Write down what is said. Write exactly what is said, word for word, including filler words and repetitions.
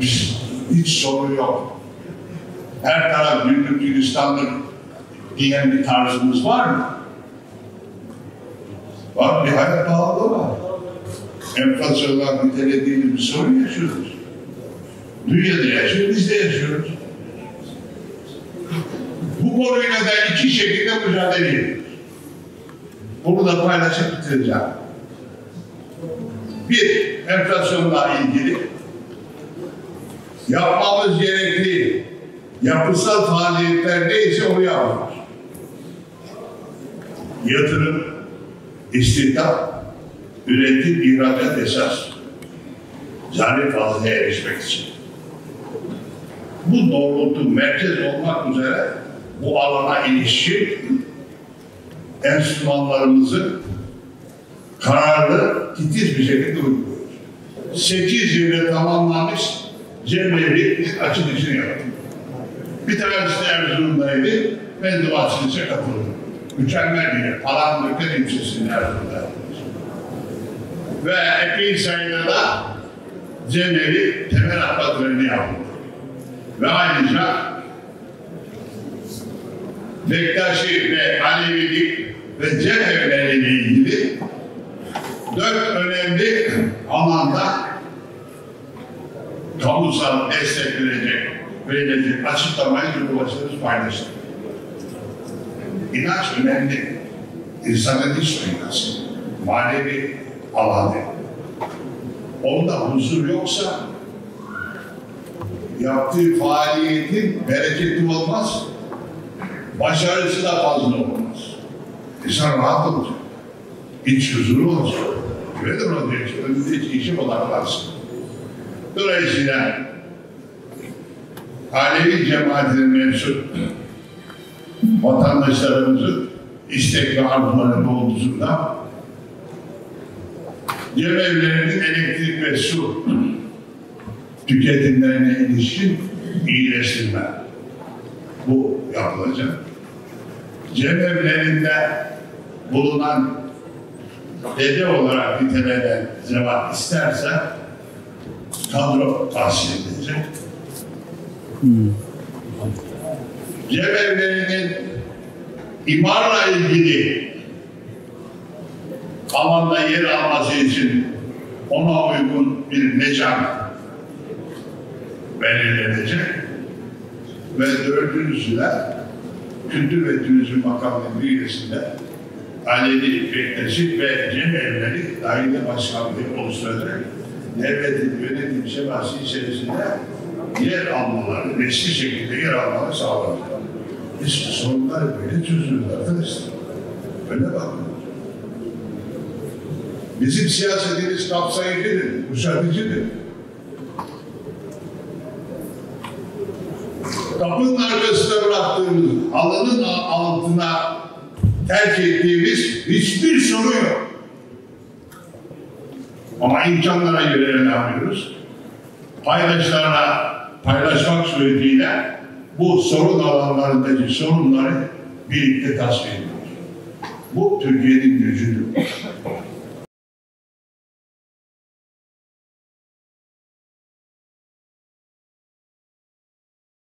Biz, hiç sorun yok. Her taraf güllük gülistanlık diyen bir tarzımız var mı? Var, bir hayat pahalılığı var. Enflasyonla nitelediğimiz bir sorun yaşıyoruz. Dünyada yaşıyoruz, biz de yaşıyoruz. Bu konuyla da iki şekilde mücadele ediyoruz. Bunu da paylaşıp bitireceğim. Bir, enflasyonla ilgili yapmamız gerekli yapısal faaliyetler neyse onu yapıyoruz. Yatırım, istihdam, üretim, ihracat esas. Cari fazlaya erişmek için. Bu doğrultu merkez olmak üzere bu alana ilişkin enstrümanlarımızı kararlı, titiz bir şekilde uyguluyoruz. Sekiz yılda tamamlanmış cemevli açılışını yaptık. Bir tanesi de Erzurum'daydı, ben de açılışa katıldım. Mükemmel bir yer, Palandöken ilçesinin Erzurum'da. Ve epey sayıda da cemevi temel atma töreni yaptık. Ve ayrıca Bektaşi ve Alevilik ve cemevleriyle ilgili dört önemli alanda kamusal destek verecek, verilecek açıklamayı Cumhurbaşkanımız paylaştı. İnanç önemli. İnsanın iç dünyası, manevi alanı. Onda huzur yoksa yaptığı faaliyetin bereketi olmaz, başarısı da fazla olmaz. İnsan rahat olacak, iç huzuru olacak. Öyle olacak, önünde hiç işi odaklarsın. Dolayısıyla Alevi cemaatine mensup vatandaşlarımızın istek ve arzuları doğrultusunda cemevlerinin elektrik ve su tüketimlerine ilişkin iyileştirme. Bu yapılacak. Cemevlerinde bulunan dede olarak nitelenen zevat isterse kadro tahsil edilecek. Hmm. Cemevlerinin imarla ilgili alanda yer alması için ona uygun bir mekan belirlenecek ve dördüncüsü de Kültür ve Turizm Bakanlığı bünyesinde Alevi, Bektaşi ve cemevleri daire başkanlığı oluşturarak devletin yönetim şeması içerisinde yer almaları, resmi şekilde yer almaları sağlanır. İşte sorunlar böyle çözülür arkadaşlar. Öyle bakın. Bizim siyasetimiz kapsayıcıdır, kuşatıcıdır. Kapının arkasında bıraktığımız, halının altına terk ettiğimiz hiçbir sorun yok. Ama imkanlara göre ne yapıyoruz? Paydaşlarla paylaşmak suretiyle bu sorun alanlarındaki sorunları birlikte tasfiye ediyoruz. Bu Türkiye'nin gücüdür.